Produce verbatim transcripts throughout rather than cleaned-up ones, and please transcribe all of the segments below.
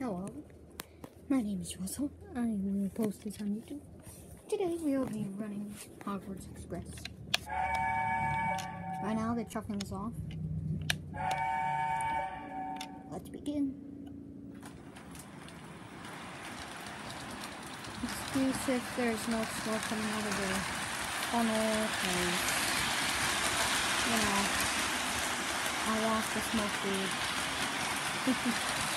Hello, my name is Russell. I will post this on YouTube. Today we will be running Hogwarts Express. Right now the trucking is off. Let's begin. Excuse if there's no smoke coming out of the funnel, because, you know, I lost the smoke dude.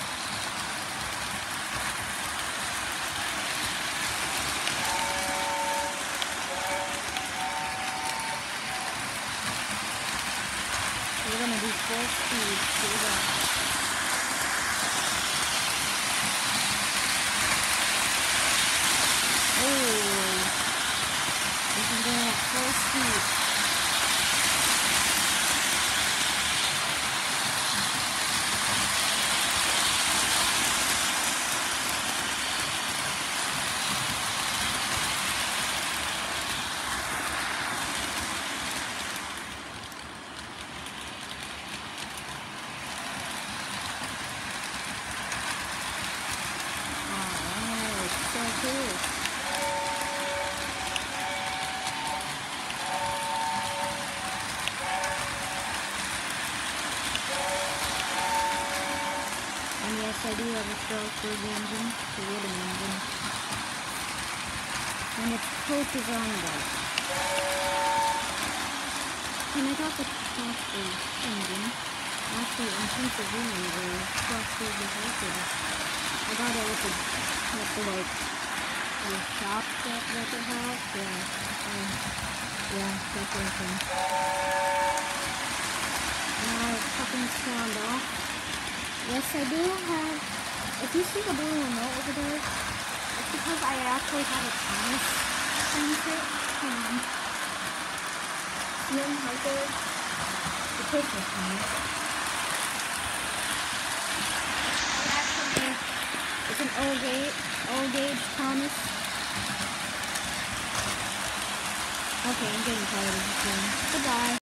We're gonna do full speed. Here we go. Oh, this is going at full speed. Cool. And yes, I do have a star for the engine, the wooden engine. And its coach is on white. And I got the crossbow engine. Actually, in Pennsylvania, where crossbow is located. I got it with the, with the like, the shop that, that they have. Yeah. Um, yeah, that's what I'm saying. Now, fucking sound off. Yes, I do have, if you see the blue remote over there, it's because I actually have a Thomas sensor. Hold on. See them right there? The Christmas Thomas. It's an old gauge, old gauge Thomas. Okay, I'm getting tired of this one. Goodbye.